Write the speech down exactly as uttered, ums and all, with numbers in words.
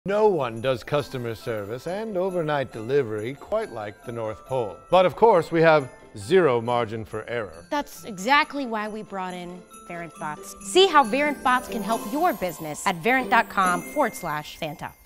No one does customer service and overnight delivery quite like the North Pole. But of course, we have zero margin for error. That's exactly why we brought in Verint Bots. See how Verint Bots can help your business at verint dot com forward slash Santa.